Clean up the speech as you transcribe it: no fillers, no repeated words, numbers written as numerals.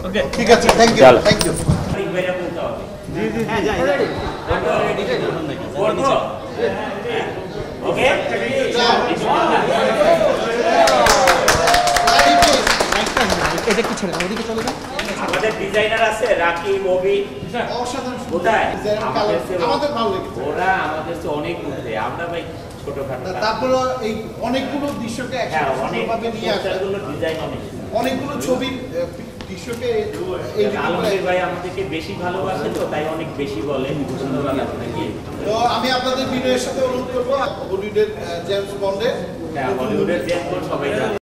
ওকে ঠিক আছে, thank you thank you. জি জি হ্যাঁ যাই ওকে এটা কি ছেড়ে ওদিকে চলে যান। আমাদের ডিজাইনার আছে রাকি মুভি অসাধারণ কোথায় আমাদের ভালো লেগেছে। ওরা আমাদের তো অনেক উঠে আমরা ভাই ছোটখাটো তারপরে এই অনেকগুলো দৃশ্যকে হ্যাঁ একসাথে অনেক ভাবে নিয়ে আসা, ডিজাইন অনেকগুলো ছবির দৃশ্যকে এই আলমগীর ভাই আমাদেরকে বেশি ভালোবাসে তো তাই অনেক বেশি বলে ধন্যবাদ আপনাকে। তো আমি আপনাদের বিনয়ের সাথে অনুরোধ করবো বলিউডের জেমস বন্ডের হ্যাঁ বলিউডের জেমস বন্ড সবাই জানে।